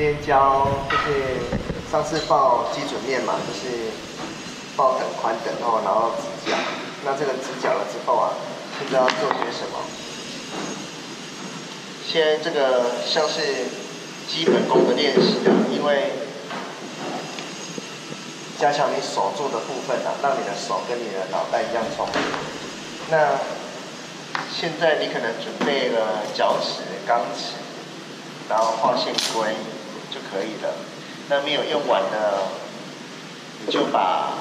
今天教就是上次报基准面嘛，就是报等、宽等哦，然后直角。那这个直角了之后啊，现在要做些什么？现在这个像是基本功的练习啊，因为加强你手做的部分啊，让你的手跟你的脑袋一样聪明。那现在你可能准备了角尺、钢尺，然后画线规就可以了。那没有用完的，你就把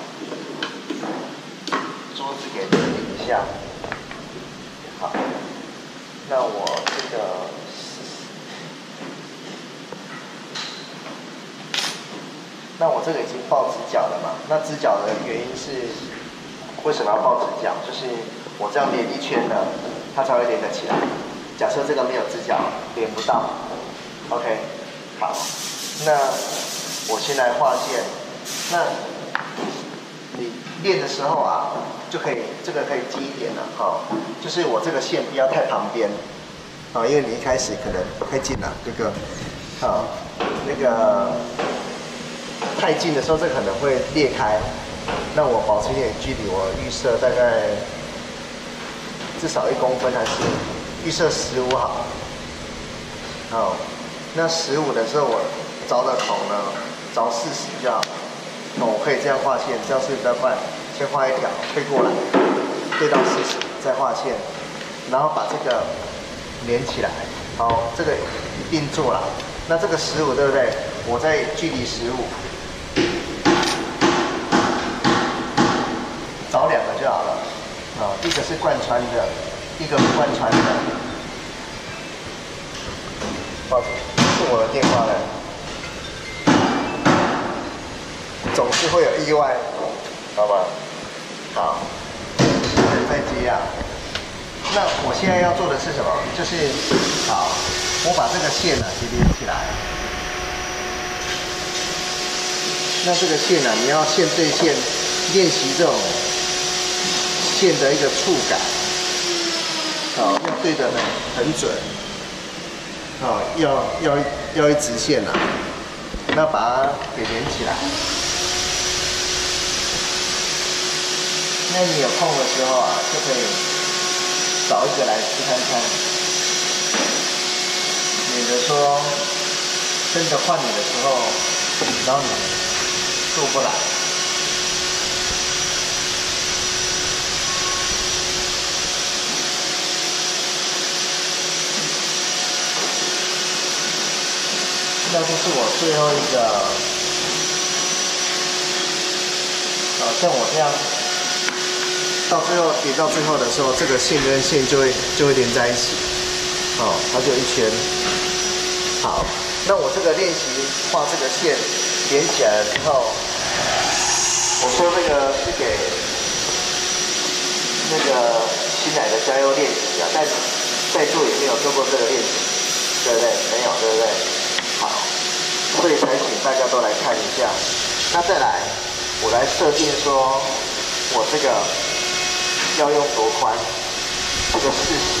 桌子给整理一下。好，那我这个。那我这个已经报直角了嘛？那直角的原因是为什么要报直角？就是我这样连一圈呢，它才会连得起来。假设这个没有直角，连不到。OK， 好，那我先来画线。那你练的时候啊，就可以这个可以记一点了，哈，就是我这个线不要太旁边，啊，因为你一开始可能太近了，这个，好，那个。太近的时候，这可能会裂开。那我保持一点距离，我预设大概至少1公分，还是预设15好。好，那15的时候，我凿的孔呢，凿40就好。我可以这样画线，这样是比较快。先画一条，推过来，对到40，再画线，然后把这个连起来。好，这个一并做了。那这个15对不对？我在距离15。找2个就好了，啊，一个是贯穿的，一个不贯穿的。抱歉，是我的电话了。总是会有意外，好吧？好，再接啊。那我现在要做的是什么？就是好，我把这个线呢给连起来。那这个线呢，你要线对线练习这种。线的一个触感，好，要对得很准，好，要一直线啊，那把它给连起来。那你有空的时候啊，就可以找一个来试看看，免得说真的换你的时候，然后你做不来。那就是我最后一个，像我这样，到最后叠到最后的时候，这个线跟线就会连在一起，它就一圈。好，那我这个练习画这个线连起来了之后，我说这个是给那个新来的加油练习啊，但在座也没有做过这个练习，对不对？没有，对不对？好，所以才请大家都来看一下。那再来，我来设定说，我这个要用多宽？这个40。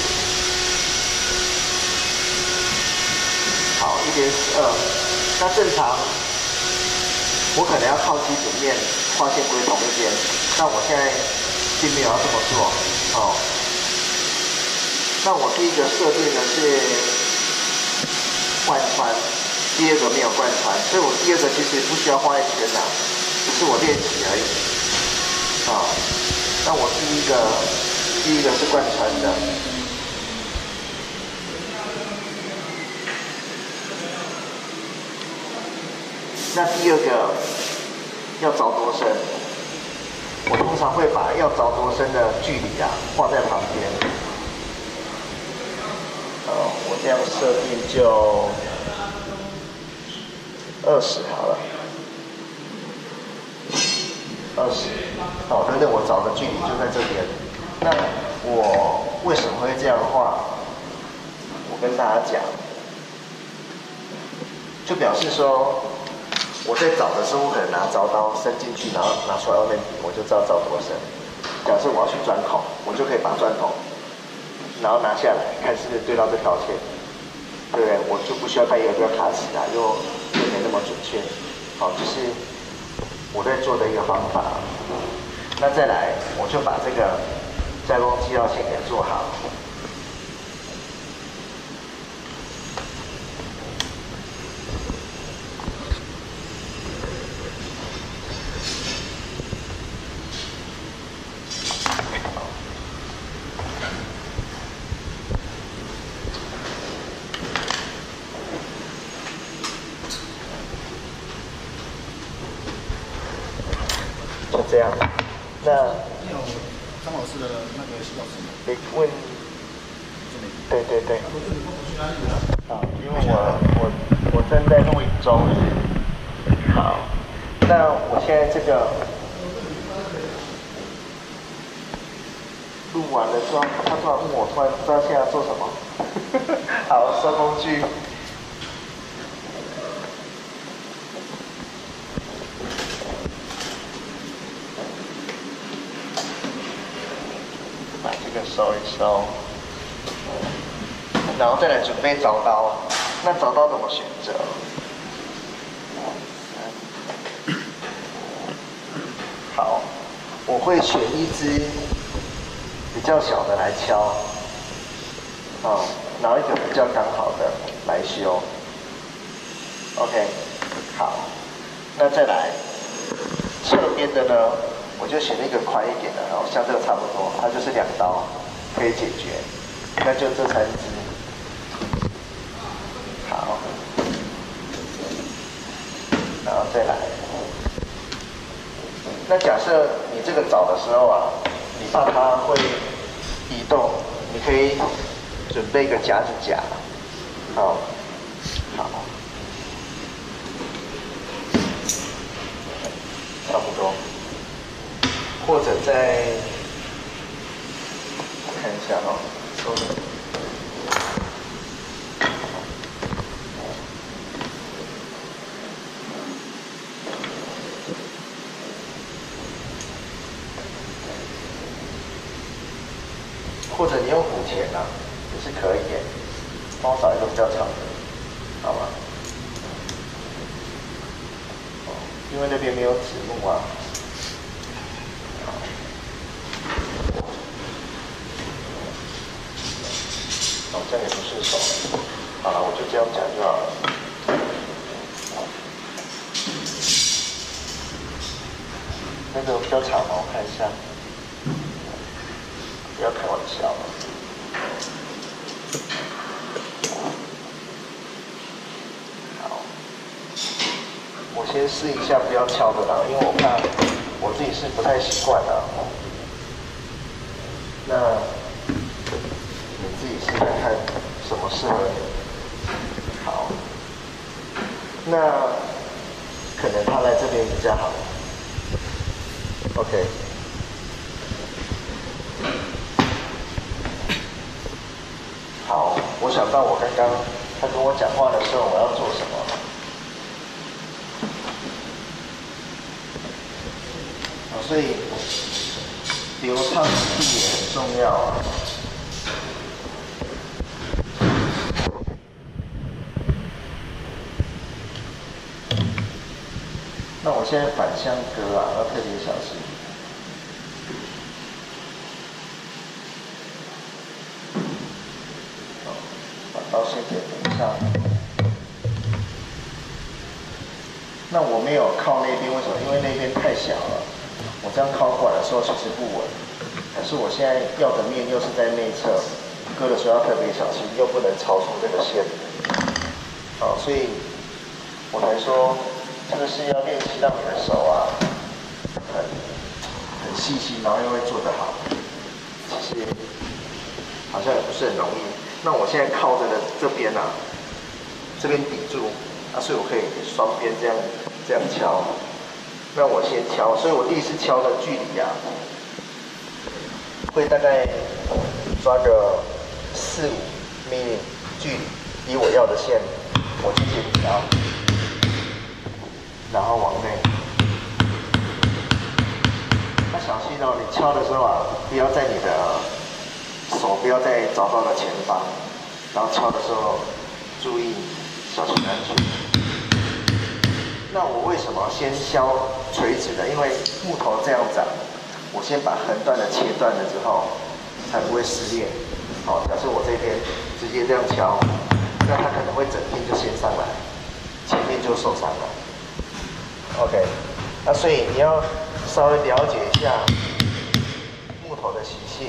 好，1.12。那正常，我可能要靠基准面画线归同一边。那我现在并没有要这么做，哦。那我第一个设定的是贯穿。第二个没有贯穿，所以我第二个其实不需要画一圈呐，只是我练习而已。那我第一个是贯穿的。那第二个要凿多深？我通常会把要凿多深的距离啊画在旁边。我这样设定就。20好了，20。好，反正我找的距离就在这边。那我为什么会这样画？我跟大家讲，就表示说我在找的时候，我可能拿凿刀伸进去，然后拿出来外面比，我就知道凿多深。假设我要去钻孔，我就可以把钻孔，然后拿下来看是不是对到这条线。 对不对？我就不需要带一个卡尺啊，又没那么准确。好，这是我在做的一个方法。那再来，我就把这个加工基料线给做好。就这样。那你有张老师的那个洗澡匙吗？ 你问，对对对。好，因为我正在录影中。好，那我现在这个录完了之后，他突然问我，突然不知道现在要做什么。好，收工具。把这个收一收，然后再来准备凿刀。那凿刀怎么选择？好，我会选一支比较小的来敲，然后一个比较刚好的来修。OK， 好，那再来侧边的呢？我就选一个宽一点的，像这个差不多，它就是2刀可以解决，那就这3支。好，然后再来。那假设你这个凿的时候啊，你怕它会移动，你可以准备一个夹子夹，好，差不多。或者再看一下收的。或者你用虎钳啊，也是可以的。帮我找一个比较长的，好吗？因为那边没有指木啊。这样也不是手。好了，我就这样讲就好了。那个比较长吗？我看一下。不要开玩笑了。好，我先试一下，不要敲的啦，因为我怕我自己是不太习惯的。那你自己试试看什么适合你。好，那可能他来这边比较好。OK。好，我想到我刚刚他跟我讲话的时候，我要做什么了。所以流畅度也很重要啊。那我现在反向割啊，要特别小心。把刀线给顶上。那我没有靠那边，为什么？因为那边太小了。我这样靠过来的时候其实不稳，可是我现在要的面又是在内侧，割的时候要特别小心，又不能超出这个线。好，所以我才说这个是要练习让你的手啊很细心，然后又会做得好。其实好像也不是很容易。那我现在靠着的这边啊，这边抵住啊，所以我可以双边这样敲。那我先敲，所以我第一次敲的距离啊，会大概抓个4-5 mm 距离，离我要的线，我去剪刀，然后往内。那小心哦，你敲的时候啊，不要在你的手不要在凿刀的前方，然后敲的时候注意小心安全。那我为什么先削垂直的？因为木头这样长，我先把横断的切断了之后，才不会撕裂。好，假设我这边直接这样敲，那它可能会整片就先上来，前面就受伤了。OK， 那所以你要稍微了解一下木头的习性。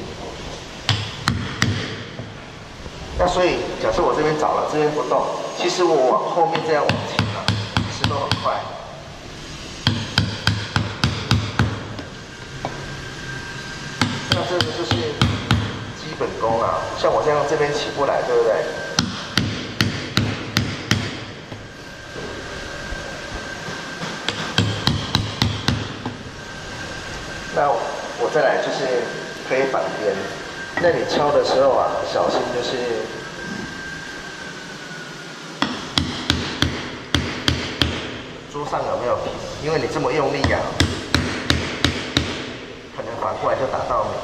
那所以假设我这边找了，这边不动，其实我往后面这样往前啊，其实都很快。那这个就是基本功啊，像我这样这边起不来，对不对？那我再来就是可以反边，那你敲的时候啊，小心就是桌上有没有平，因为你这么用力啊，可能反过来就打到你。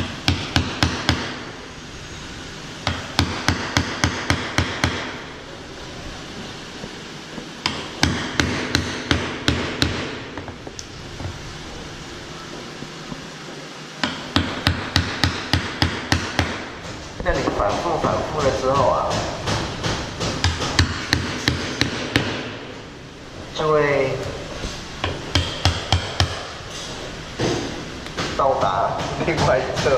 那你反复了之后啊，就会到达另外一侧。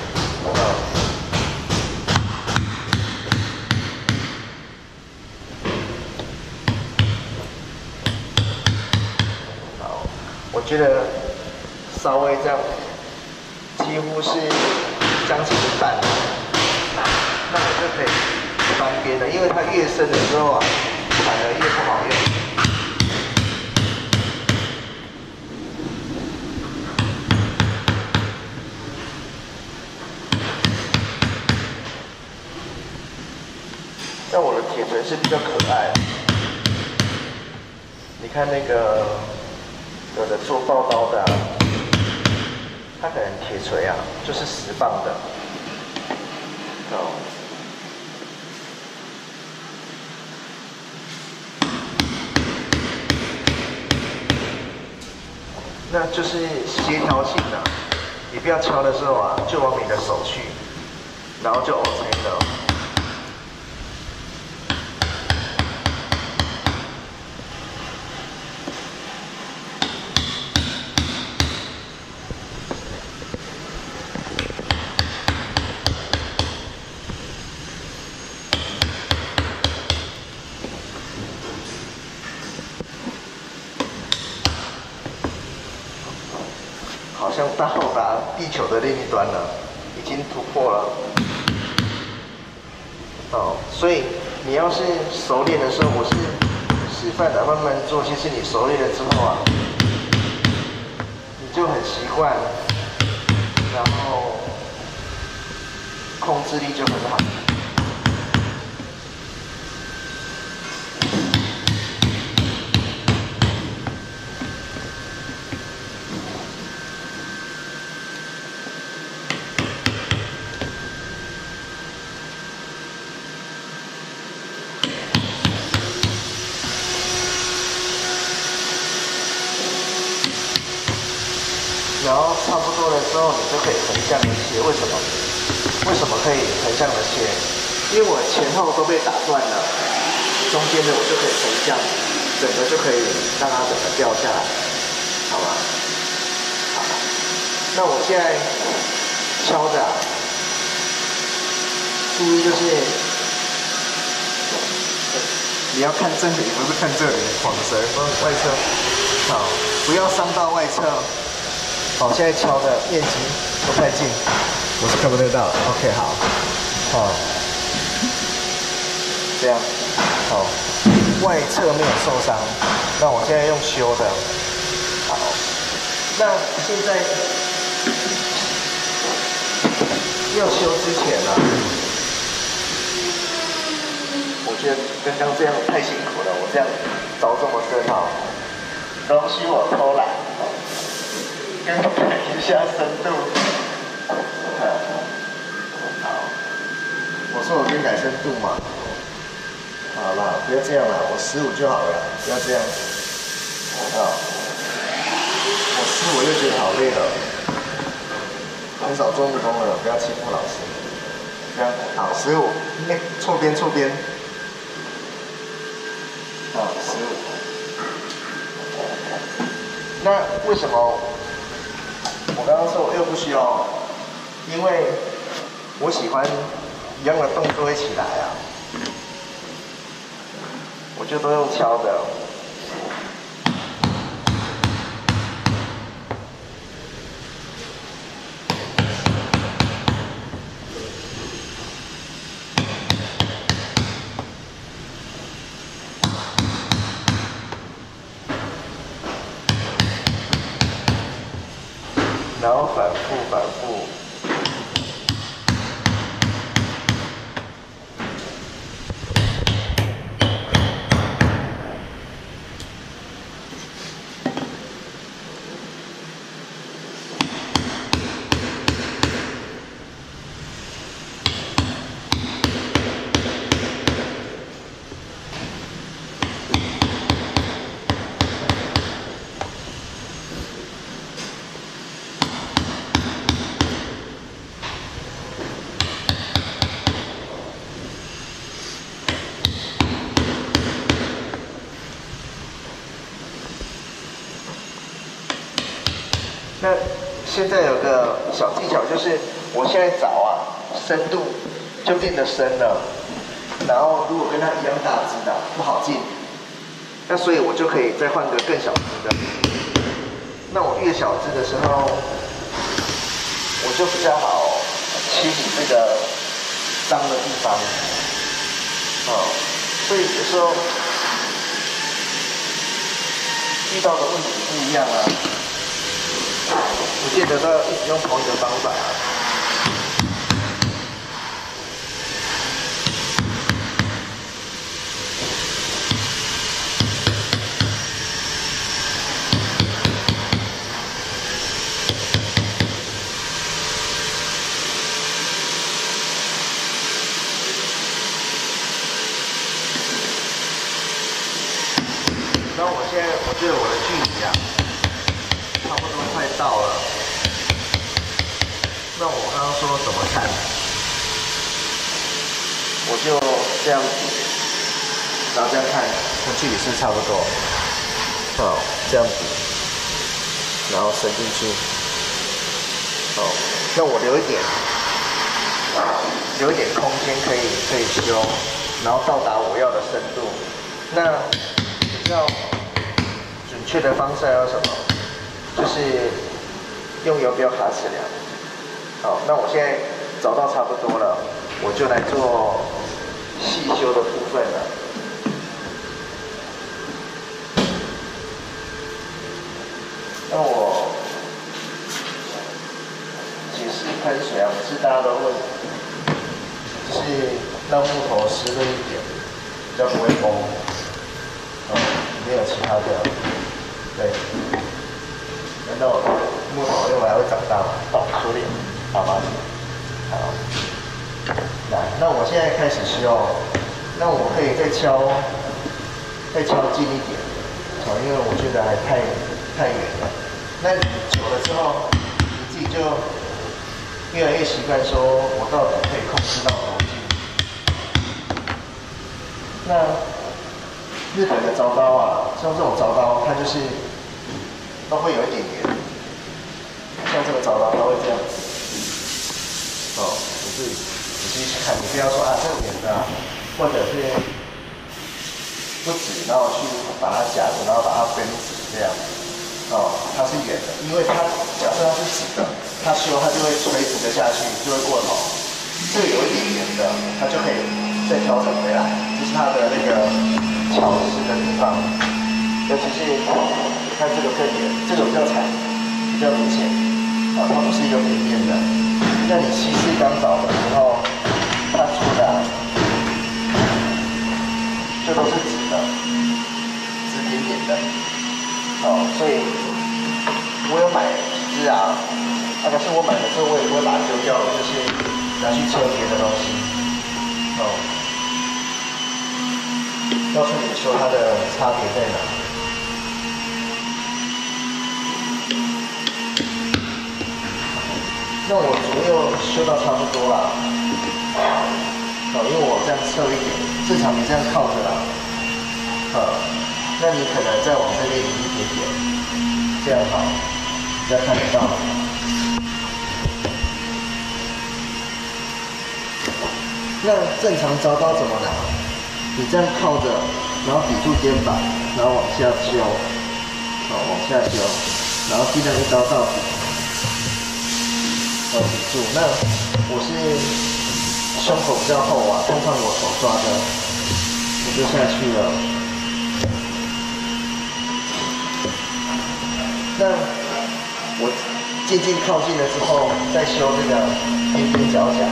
好，我觉得稍微这样，几乎是将近一半了。那我就可以翻边了，因为它越深的时候啊，反而越不好用。但我的铁锤是比较可爱的，你看那个有的做爆刀的、啊，它可能铁锤啊就是10磅的，哦。那就是协调性的，你不要敲的时候啊，就往你的手去，然后就 OK 了。好像到达地球的另一端了，已经突破了。哦，所以你要是熟练的时候，我是示范的，慢慢做。其实你熟练了之后啊，你就很习惯，然后控制力就很好。然后差不多的时候，你就可以横向的切。为什么？为什么可以横向的切？因为我前后都被打断了，中间的我就可以横向，整个就可以让它整个掉下来，好吗？好。那我现在敲着、啊，注意就是你要看这里，不是看这里，晃神，外侧，好，不要伤到外侧。好，现在敲的面积不太近，我是看不太到。OK， 好，好，这样，好，外侧没有受伤。那我现在用修的，好，那现在要修之前呢、我觉得刚刚这样太辛苦了，我这样凿这么深哈，容许我偷懒。跟改一下深度。好，我说我更改深度嘛。好， 好啦，不要这样啦，我15就好了，不要这样。啊，我15我就觉得好累了，很少做木工了，不要欺负老师。这样好，15，哎，错边错边。啊，15。那为什么我刚刚说我又不需要？因为我喜欢一样的动作一起来啊，我就都用敲的。然后反复。那现在有个小技巧，就是我现在找啊，深度就变得深了，然后如果跟它一样大只的不好进，那所以我就可以再换个更小只的。那我越小只的时候，我就比较好清理这个脏的地方，所以有时候遇到的问题不一样啊。不见得都要一直用同一个方法啊。然后我觉得我的距离啊，差不多快到了。那我刚刚说怎么看？我就这样子，然后这样看，跟距离是差不多。好，这样子，然后伸进去。好，那我留一点空间可以修，然后到达我要的深度。那比较准确的方式要什么？就是用游标卡尺量。好，那我现在找到差不多了，我就来做细修的部分了。那我解释喷水啊，每次大家都问，就是让木头湿润一点，比较不会崩。没有其他的，对。难道木头用来会长大吗？处理。好吗？好，那我现在开始修，那我可以再敲近一点，因为我觉得还太远了。那久了之后，你自己就越来越习惯，说我到底可以控制到多近。那日本的凿刀啊，像这种凿刀，它就是都会有一点圆，像这个凿刀，它会这样子。你自己仔细去看，你不要说啊这个圆的，或者是不直，然后去把它夹着，然后把它分直这样。它是圆的，因为它假设它是直的，它修它就会垂直的下去，就会过头。这个有一点圆的，它就可以再调整回来，这是它的那个巧思的地方。尤其是你看这个更圆，这个比较惨，比较明显。它不是一个平面的。那你稀释钢凿的时候，它出的就都是直的，直点点的。所以我有买几支啊，可是我买的时候我也不会把它丢掉，就是拿去车别的东西。 告诉你说它的差别在哪。那我左右修到差不多啦。因为我这样侧一点，正常你这样靠着啦。那你可能再往这边移一点点，这样好，大家看得到。那正常凿刀怎么拿？你这样靠着，然后抵住肩膀，然后往下修，往下修，然后尽量一刀到底，抵住。那我是胸口比较厚啊，通常我手抓的，我就下去了。那我渐渐靠近了之后，再修这个边边角角。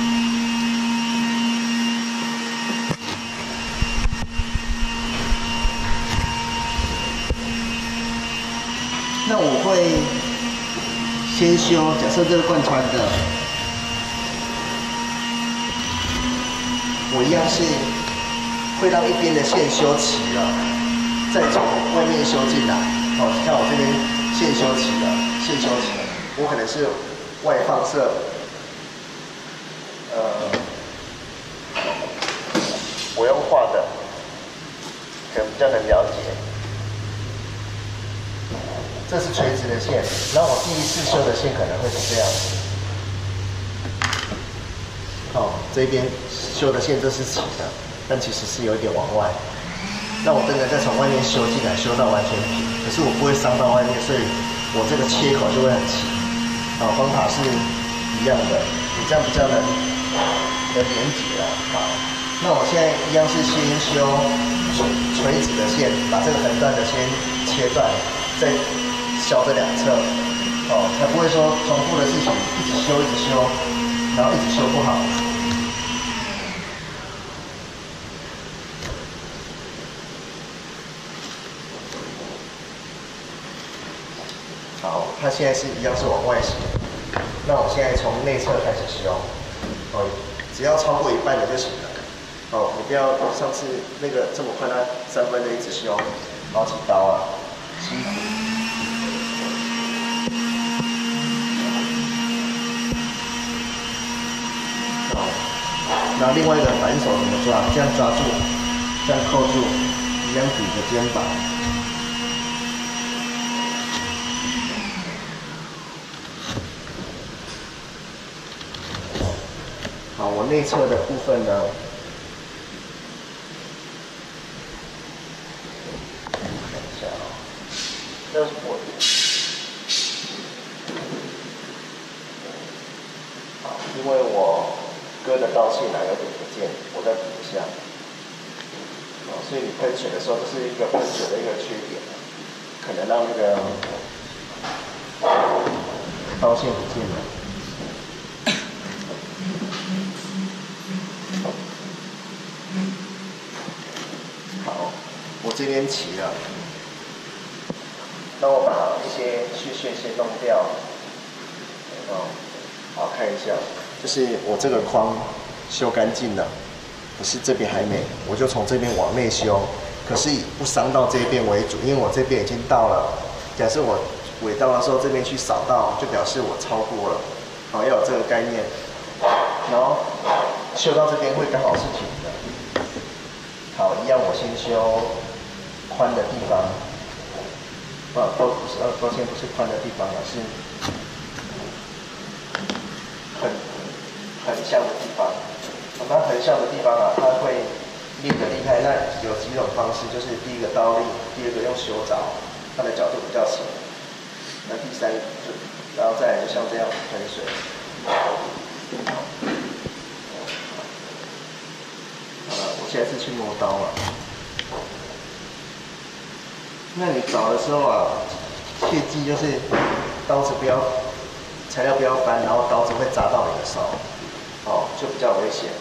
那我会先修，假设这个贯穿的，我一样是会让一边的线修齐了，再从外面修进来。像我这边线修齐了，线修齐了，我可能是外放射，我用画的，可能比较能了解。这是垂直的线，然后我第一次修的线可能会是这样子。这边修的线这是齐的，但其实是有一点往外。那我真的再从外面修进来，修到完全平，可是我不会伤到外面，所以我这个切口就会很齐。方法是一样的，你这样比较能连结啊。好，那我现在一样是先修垂直的线，把这个横断的先切断，再削这两侧，才不会说重复的事情一直修，然后一直修不好。好，它现在是一样是往外斜，那我现在从内侧开始修，只要超过一半的就行了。你不要上次那个这么快，它3分的一直修，好几刀啊，辛苦。然后另外一个反手怎么抓？这样抓住，这样扣住，一样抵着肩膀。好，我内侧的部分呢，看一下这是我好，因为我割的刀线有点不见，我再补一下。所以你喷水的时候，这是一个喷水的一个缺点，可能让那个刀线不见了。好，我这边齐了，那我把一些屑先弄掉。好，看一下，就是我这个框修干净了，可是这边还没，我就从这边往内修，可是以不伤到这边为主，因为我这边已经到了。假设我尾刀的时候这边去扫到，就表示我超过了，要有这个概念。然后修到这边会刚好是平的。好，一样我先修宽的地方，抱歉，不是宽的地方，而是横向的地方。那横向的地方啊，它会练得厉害。那有几种方式，就是第一个刀力，第二个用修凿，它的角度比较斜。那第三个就，然后再来就像这样喷水。好了，我现在是去磨刀了。那你凿的时候啊，切记就是刀子不要，材料不要翻，然后刀子会砸到你的手，就比较危险。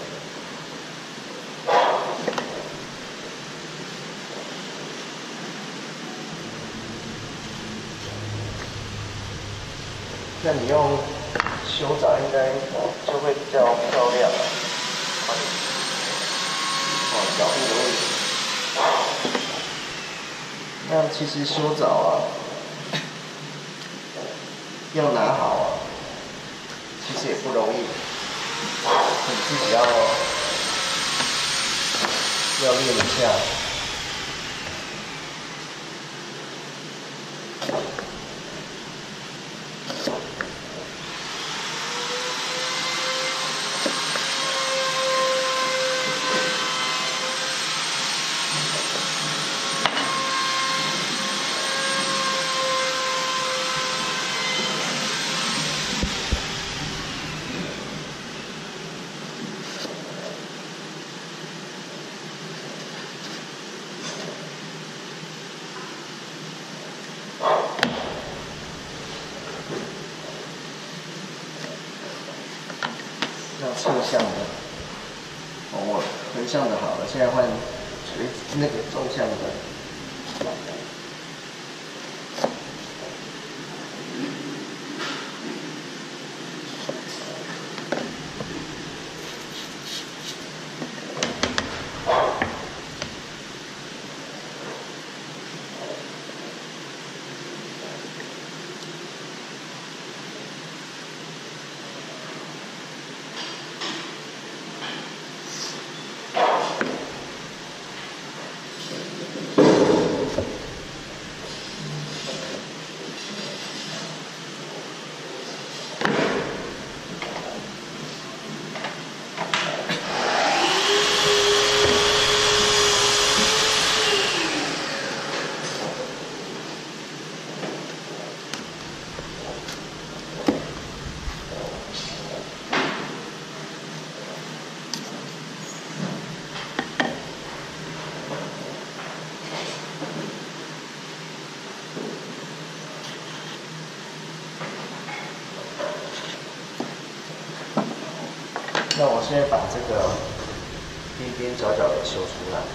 那你用修凿应该就会比较漂亮了。角度的问题。 那其实修藻啊，要拿好啊，其实也不容易，你自己要练一下。要侧向的，我横向的好了，现在换那个纵向的。那我现在把这个边边角角给修出来。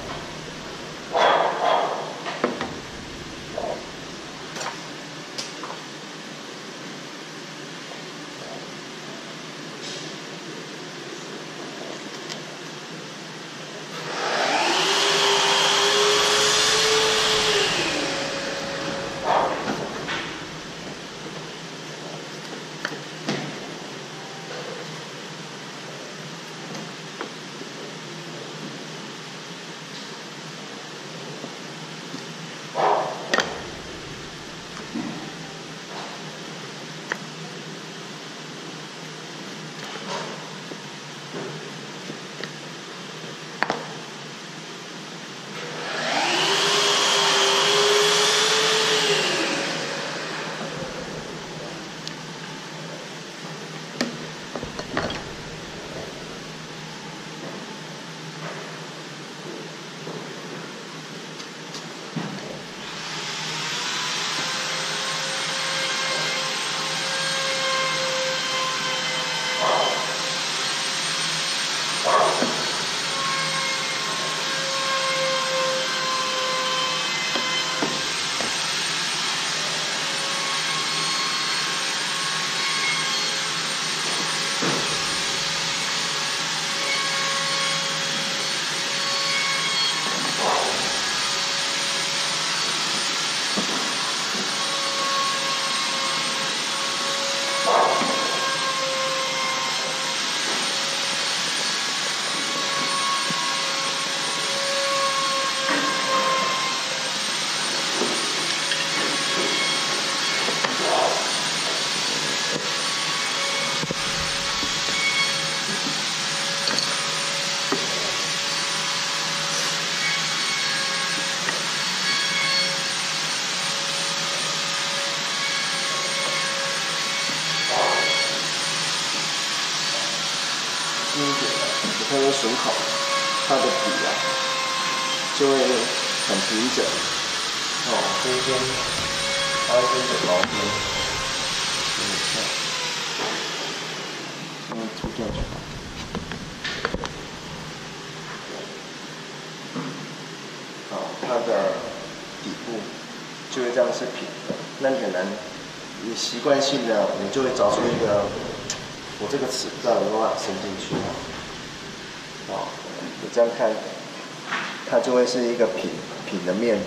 轻一点的，你看这榫口，它的底啊就会很平整。哦，这一边它会跟着毛边，有点像，涂掉就好。好，它的底部就会这样是平的，那你很难，你习惯性的你就会找出一个。我这个齿不知道有没有办法伸进去啊？哦，你这样看， 它就会是一个平的面。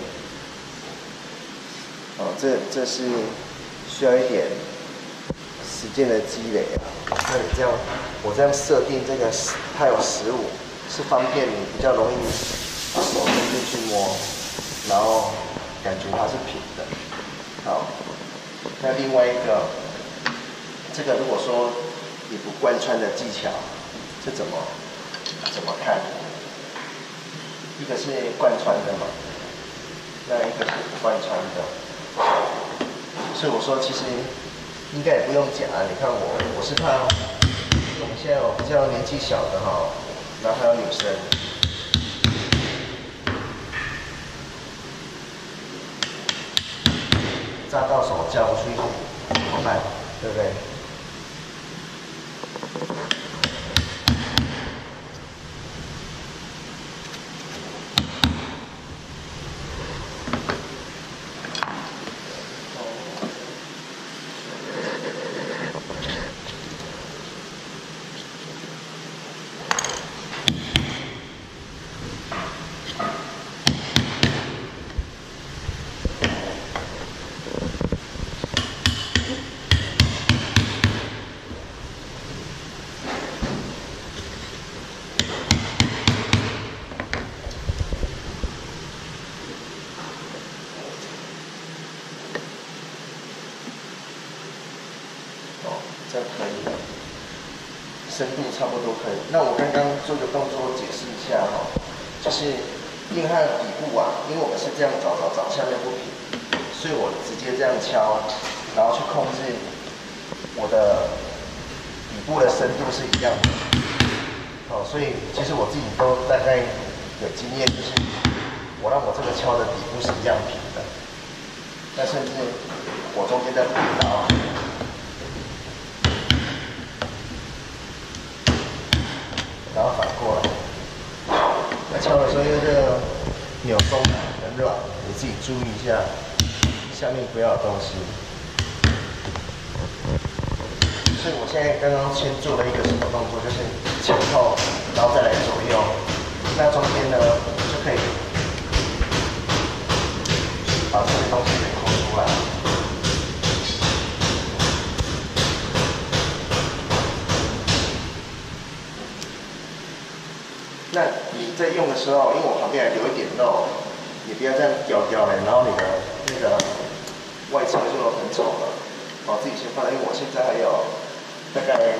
哦，这是需要一点时间的积累啊。那你这样，我这样设定这个它有15，是方便你比较容易把手伸进去摸，然后感觉它是平的。好，那另外一个，这个如果说你不贯穿的技巧，是怎么看？一个是贯穿的嘛，那一个是不贯穿的。所以我说，其实应该也不用讲啊。你看我是怕我们现在有比较年纪小的哈，然后还有女生，扎到手叫不出去，怎么办？对不对？这可以，深度差不多可以。那我刚刚做个动作解释一下哈，就是因为它的底部啊，因为我们是这样找，下面不平，所以我直接这样敲，然后去控制我的底部的深度是一样的。哦，所以其实我自己都大概有经验，就是我让我这个敲的底部是一样平的，那甚至我中间的补刀。然后反过来，那敲的时候因为这个扭松很软，你自己注意一下，下面不要有东西。所以我现在刚刚先做了一个什么动作，就是前后，然后再来左右，那中间呢就可以把这些东西给抠出来。那你在用的时候，因为我旁边还留一点肉，你不要这样叼嘞，然后你的那个外侧就很丑了。哦，自己先放，因为我现在还有大概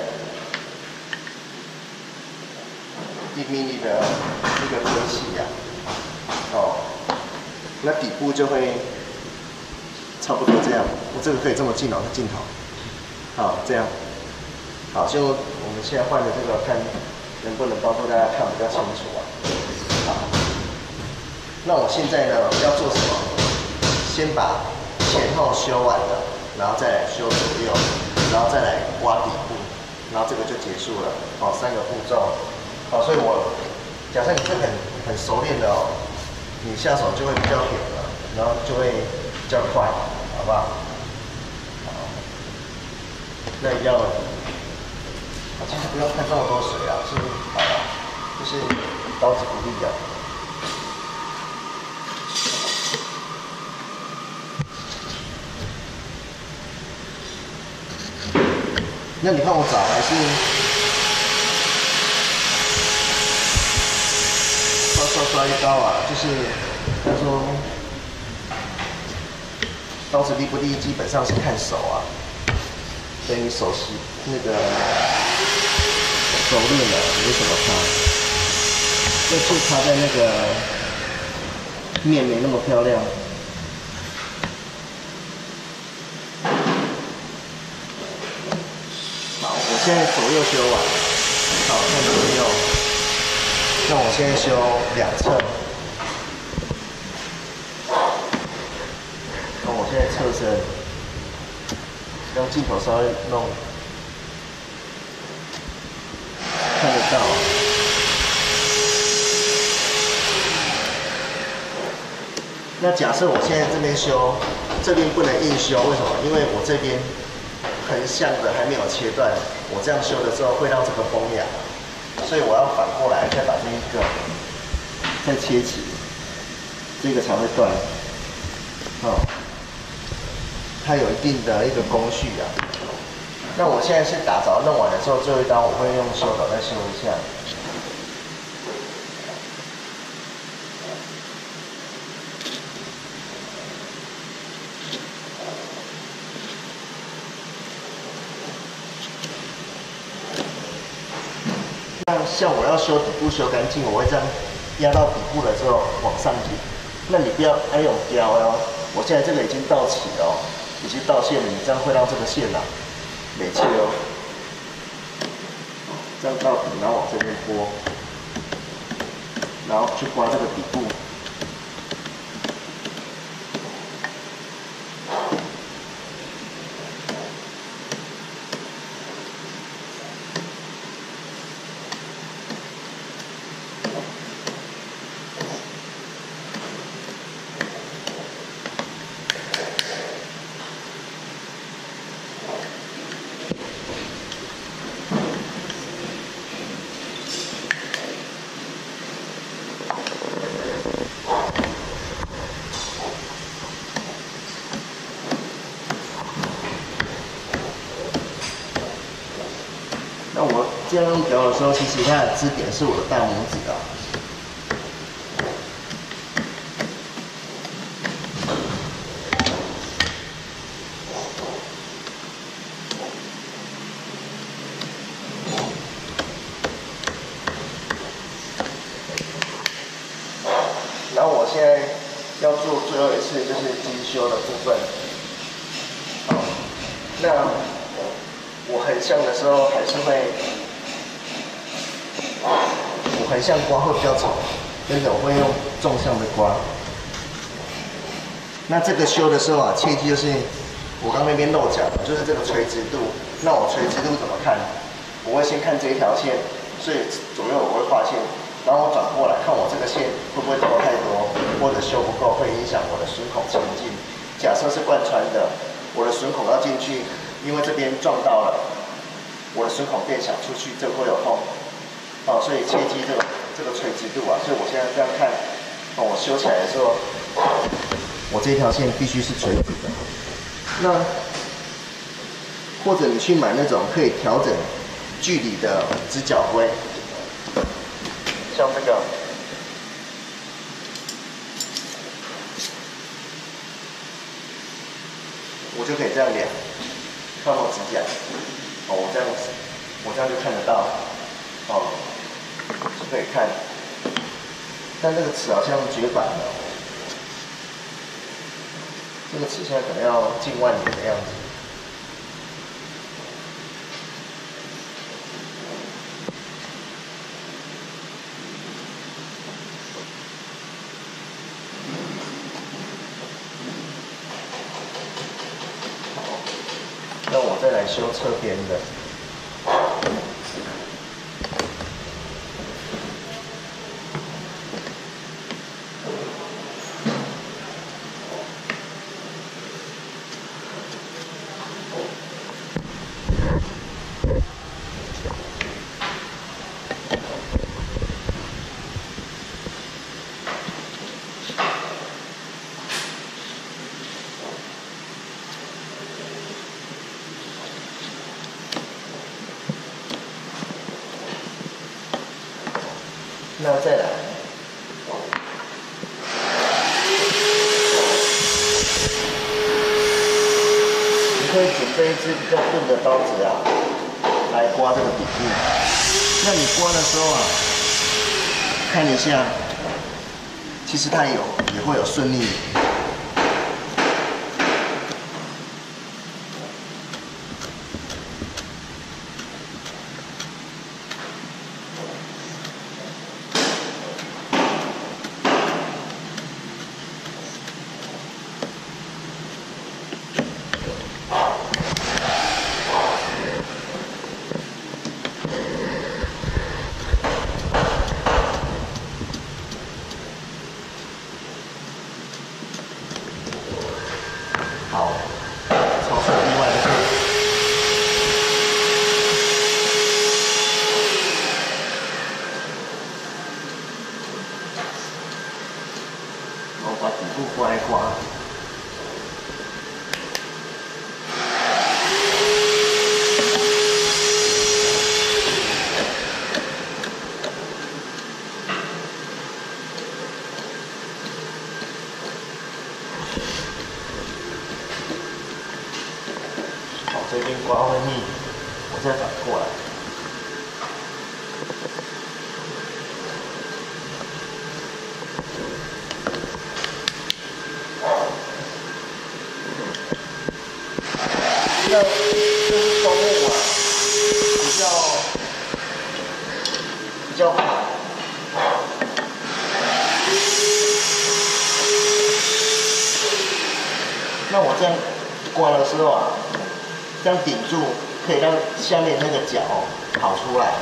1 mm 的那个堆砌呀。哦，那底部就会差不多这样。我这个可以这么近哦，镜头。好，这样。好，就我们现在换的这个看。能不能帮助大家看比较清楚啊？好，那我现在呢要做什么？先把前后修完了，然后再来修左右，然后再来挖底部，然后这个就结束了。好，3个步骤。好，所以我假设你是很熟练的哦，你下手就会比较平了，然后就会比较快，好不好？好，那一样。其实不用看这么多水啊，是好了，就是刀子不利的。那你看我找还是刷一刀啊？就是他说刀子利不利，基本上是看手啊，所以你手是那个。熟练了，没什么差，就差在那个面没那么漂亮。好，我现在左右修完，好，看左右。那我现在修2侧，那我现在侧身，用镜头稍微弄。看得到，那假设我现在这边修，这边不能硬修，为什么？因为我这边横向的还没有切断，我这样修的时候会让这个崩牙，所以我要反过来再把这一个再切齐。 这个才会断。哦，它有一定的一个工序啊。那我现在是打着弄完了之后，最后一刀我会用修斗再修一下。像我要修底部修干净，我会这样压到底部了之后往上顶。那你不要爱用胶哦，我现在这个已经到齐了哦，已经到线了，你这样会让这个线啊没切哦。这样到底，然后往这边拨，然后去刮这个底部。那我这样用表的时候，其实它的支点是我的大拇指啊。然后我现在要做最后一次，就是精修的部分。好，那我横向的时候还是会，我横向刮会比较丑，跟着我会用纵向的刮。那这个修的时候啊，切记就是我刚那边漏讲的，就是这个垂直度。那我垂直度怎么看？我会先看这一条线，所以左右我会画线。然后我转过来看我这个线会不会头太多，或者修不够，会影响我的榫孔前进。假设是贯穿的，我的榫孔要进去，因为这边撞到了，我的榫孔变小出去，这个会有痛。哦，所以切记这个垂直度啊。所以我现在这样看，哦，我修起来的时候，我这条线必须是垂直的。那或者你去买那种可以调整距离的直角规。像这个，我就可以这样量，看我指甲，哦，我这样就看得到，哦，就可以看。但这个尺好像绝版了，这个尺现在可能要近万年的样子。那我再来修侧边的。那再来，你可以准备一支比较钝的刀子啊，来刮这个底部。那你刮的时候啊，看一下，其实它也会有顺利。 这边刮会腻，我再反过来。那这是松木啊，比较缓。那我这样刮的时候啊，这样顶住，可以让下面那个角跑出来。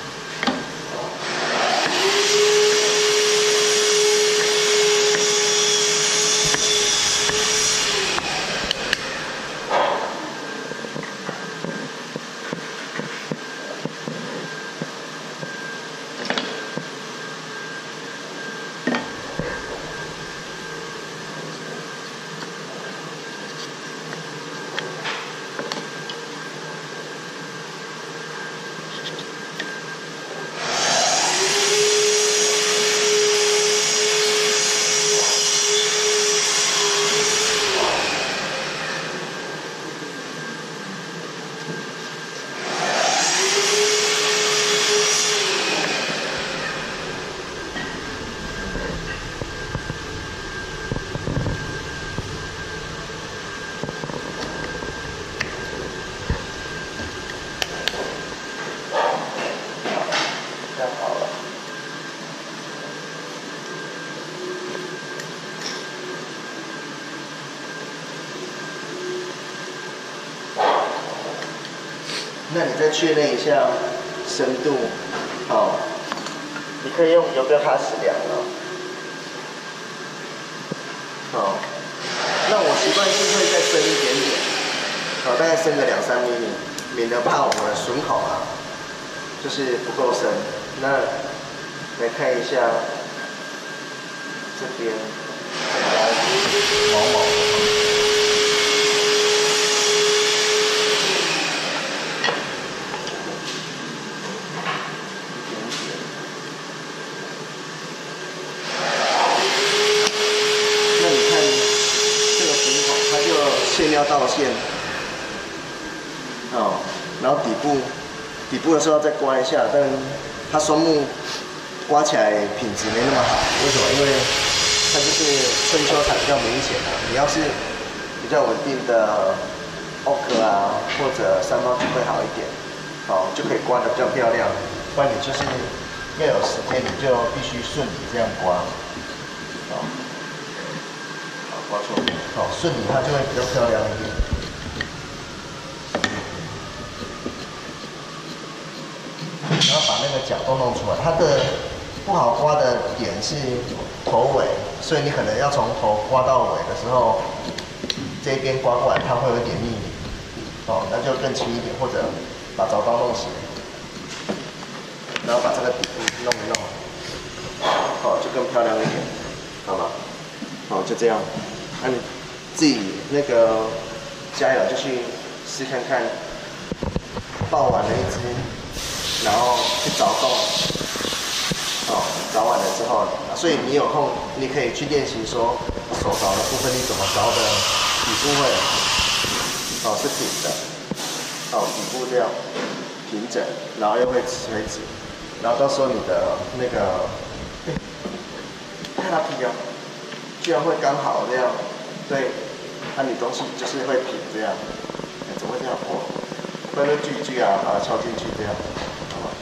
那你再确认一下深度，好，你可以用游标卡尺量哦。好，那我习惯性会再深一点点，好，大概深个2-3厘米，免得怕我的榫口啊，就是不够深。那来看一下这边，毛毛的。线要到线，哦，然后底部的时候再刮一下，但它松木刮起来品质没那么好，为什么？因为它就是春秋产比较明显啊。你要是比较稳定的欧克啊，或者三方就会好一点，好，就可以刮得比较漂亮。不然你就是要有时间，你就必须顺理这样刮，好。好，顺理它就会比较漂亮一点。然后把那个角都弄出来，它的不好刮的点是头尾，所以你可能要从头刮到尾的时候，这边刮过来它会有一点逆理，哦，那就更轻一点，或者把凿刀弄斜，然后把这个底部弄一弄，好，就更漂亮一点，好吗？好，就这样。那你自己那个加油就去试看看，爆完了一支，然后去凿洞，哦，凿完了之后，所以你有空你可以去练习说手凿的部分你怎么凿的底部会，哦是平的，哦底部这样平整，然后又会垂直，然后到时候你的那个，看它皮哦，居然会刚好这样。对，那你东西就是会平这样，怎么会这样过？不然就锯一锯啊，把它敲进去这样，好吗？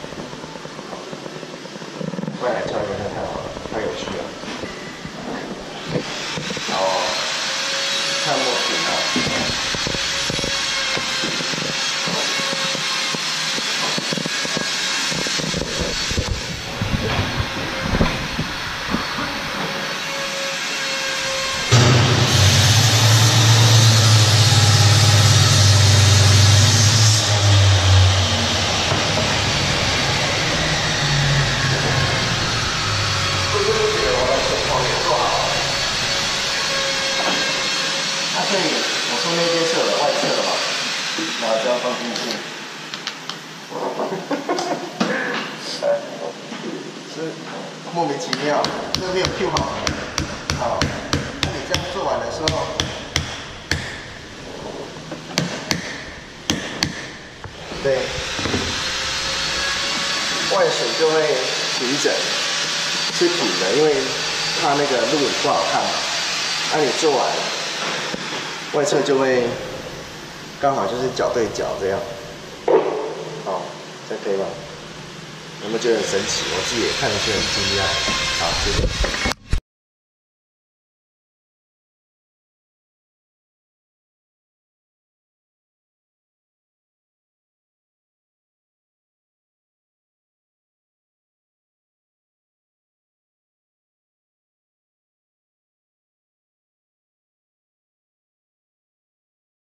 不然来敲一个太好了，太有趣了。好，看墨平啊。所以我说那边是有外侧的嘛，然后这样放进去，是莫名其妙，这个没有 Q 好。好，那你这样做完的时候， 对，外形就会平整，是平的，因为怕那个录影不好看嘛。那你做完，外侧就会刚好就是角对角这样。好，这可以吗？有没有觉得很神奇？我自己也看了就很惊讶。好，谢谢。